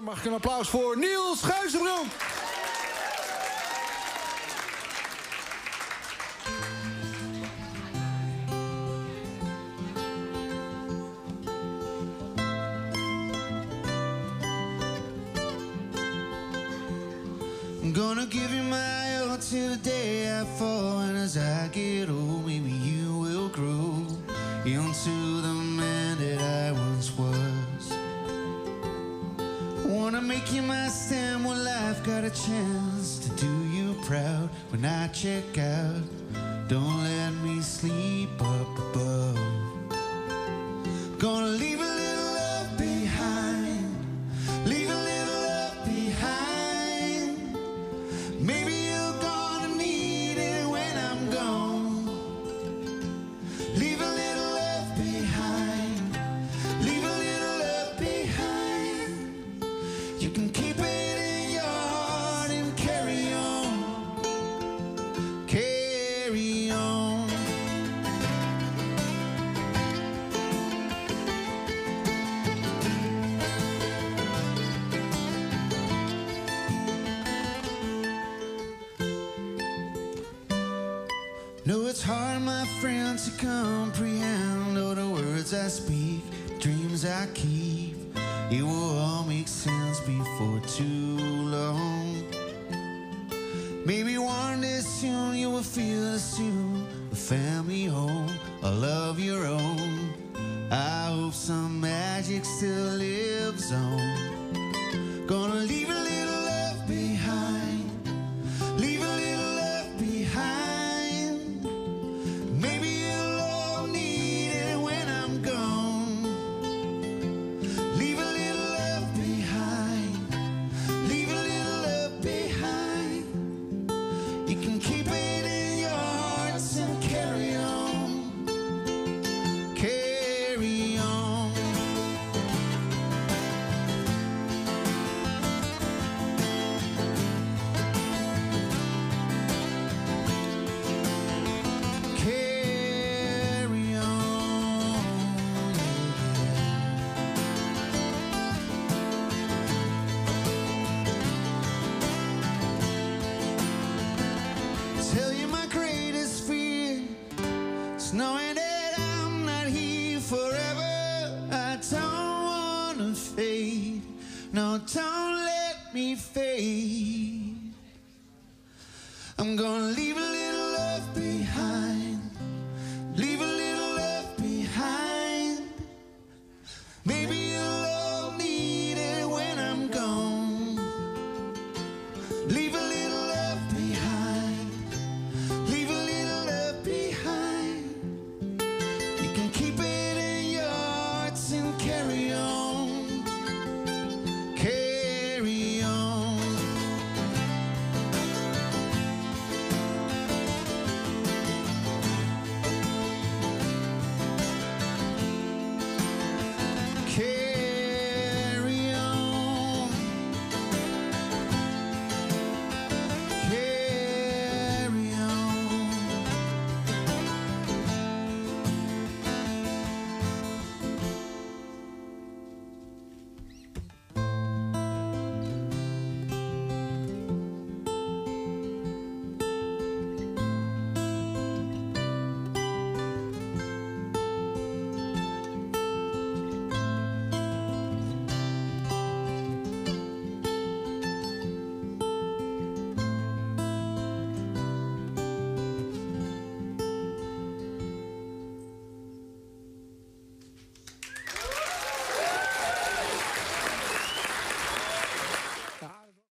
mag ik een applaus voor Niels Geuzenbrand. I'm gonna give you my all till the day I fall, and as I get old, maybe you will grow into the man that I once was. Wanna make you my stand when life got a chance to do you proud. When I check out, don't let me sleep up above. Gonna leave a little love behind, leave a little love behind. Maybe you're gonna need it when I'm gone. Leave a little love behind, leave a little love behind. You can keep it in your heart and carry on, carry on. No, it's hard, my friend, to comprehend all the words I speak, dreams I keep. It will all make sense before too long. Maybe one day soon you will feel this too. A family home, a love your own. I hope some magic still lives on. Gonna leave a little love behind, leave a little love behind. Maybe you'll all need it when I'm gone. Leave a little love behind, leave a little love behind. You can keep it in your hearts and carry on, carry on. Carry on. Tell you my greatest fear is knowing that I'm not here forever. I don't wanna fade. No, don't let me fade. I'm gonna leave a